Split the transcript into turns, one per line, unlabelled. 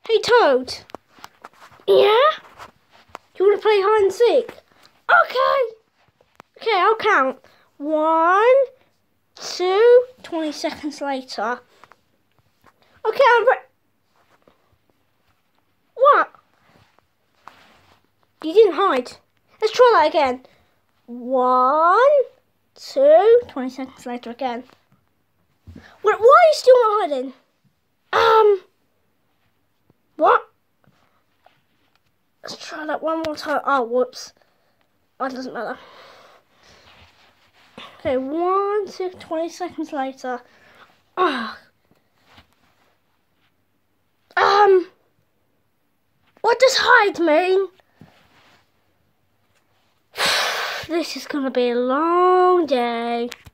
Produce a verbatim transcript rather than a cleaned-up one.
Hey Toad. Yeah? You want to play hide and seek? Okay. Okay, I'll count. One, two, twenty seconds later. Okay, I'm re- What? You didn't hide. Let's try that again. One, two, twenty seconds later again. Why, why are you still not hiding? Um, what? Let's try that one more time. Oh, whoops. Oh, it doesn't matter. Okay, one, two, twenty seconds later. Oh. Um, what does hide mean? This is gonna be a long day.